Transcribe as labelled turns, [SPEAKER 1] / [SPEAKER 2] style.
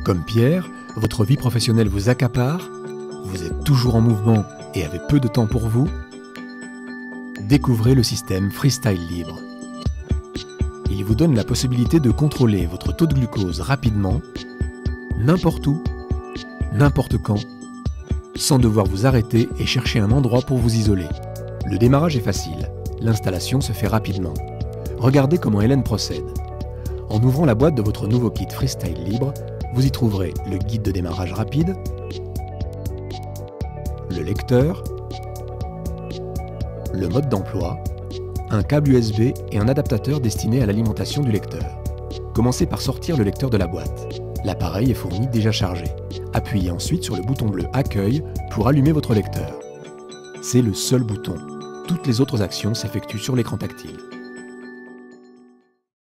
[SPEAKER 1] Comme Pierre, votre vie professionnelle vous accapare, vous êtes toujours en mouvement et avez peu de temps pour vous. Découvrez le système Freestyle Libre. Il vous donne la possibilité de contrôler votre taux de glucose rapidement, n'importe où, n'importe quand, sans devoir vous arrêter et chercher un endroit pour vous isoler. Le démarrage est facile, l'installation se fait rapidement. Regardez comment Hélène procède. En ouvrant la boîte de votre nouveau kit Freestyle Libre, vous y trouverez le guide de démarrage rapide, le lecteur, le mode d'emploi, un câble USB et un adaptateur destiné à l'alimentation du lecteur. Commencez par sortir le lecteur de la boîte. L'appareil est fourni déjà chargé. Appuyez ensuite sur le bouton bleu Accueil pour allumer votre lecteur. C'est le seul bouton. Toutes les autres actions s'effectuent sur l'écran tactile.